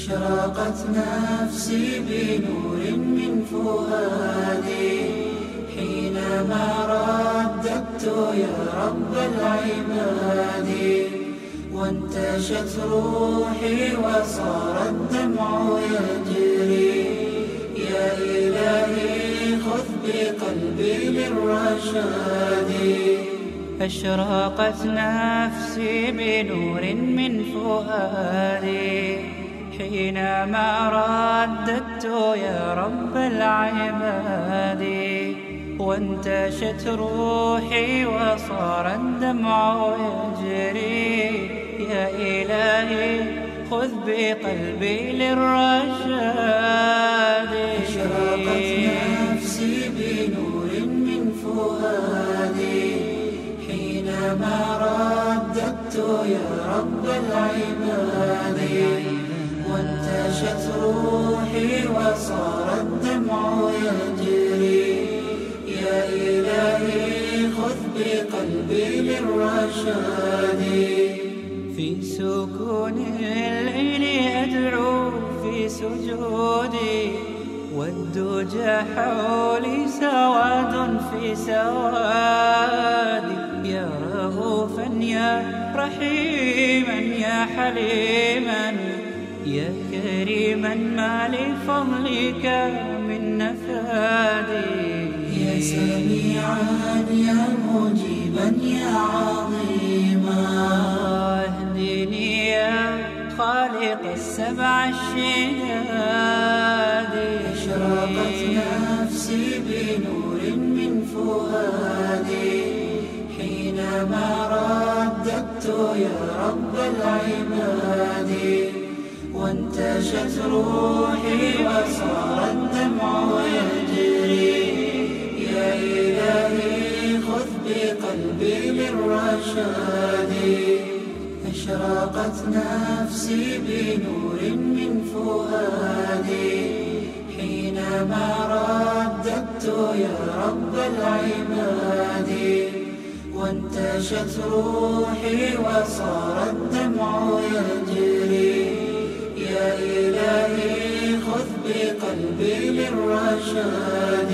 أشرقت نفسي بنور من فؤادي حينما رددت يا رب العباد، وانتشت روحي وصار الدمع يجري. يا إلهي خذ بقلبي للرشاد. أشرقت نفسي بنور من فؤادي حينما رددت يا رب العباد، وانتشت روحي وصار الدمع يجري. يا إلهي خذ بقلبي للرشاد. أشرقت نفسي بنور من فؤادي حينما رددت يا رب العباد، وانتشت روحي وصار الدمع يجري. يا إلهي خذ بقلبي للرشاد. في سكون الليل أدعو في سجودي، والدجى حولي سواد في سوادي. يا رؤوفا يا رحيما يا حليما يا كريما ما لفضلك من نفادي. يا سميعا يا مجيبا يا عظيما اهدني يا خالق السبع الشداد. أشرقت نفسي بنور من فؤادي حينما رددت يا رب العباد، وانتشت روحي وصار الدمع يجري. يا إلهي خذ بقلبي للرشاد. أشرقت نفسي بنور من فؤادي حينما رددت يا رب العباد، وانتشت روحي وصار الدمع يجري. يا إلهي خذ بقلبي للرشاد.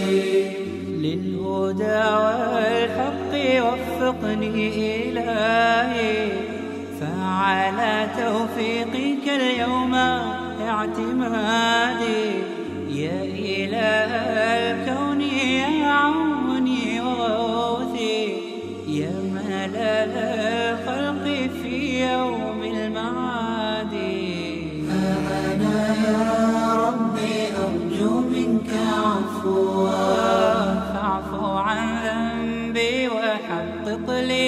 للهدى والحق وفقني إلهي، فعلى توفيقك اليوم اعتمادي. يا إله الكون يا عوني وغوثي، يا ملال الخلق في يوم المعاد. أنا يا ربي أرجو منك عفوا، فاعف عن ذنبي وحقق لي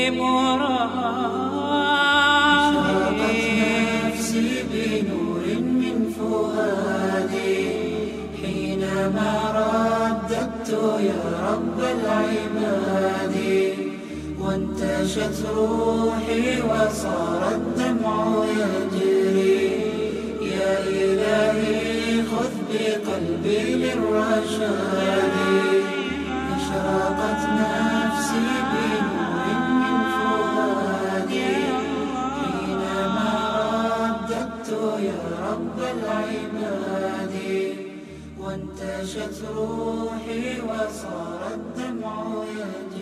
مرادي. نفسي بنور من فؤادي حينما رددت يا رب العباد، وانتشت روحي وصار الدمع يجري. يا إلهي خذ بقلبي للرشاد. أشرقت نفسي بنور من فؤادي حينما رددت يا رب العباد، وانتشت روحي وصار الدمع يجري.